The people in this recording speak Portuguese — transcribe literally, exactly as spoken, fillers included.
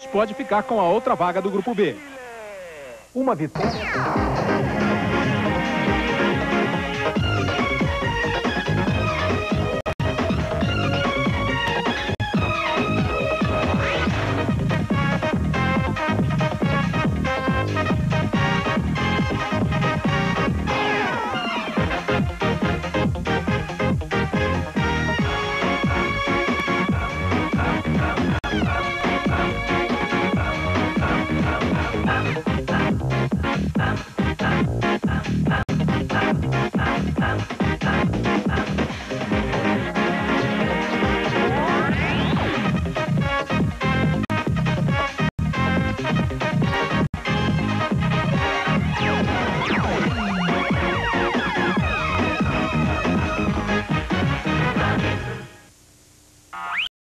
pode ficar com a outra vaga do Grupo B. Uma vitória...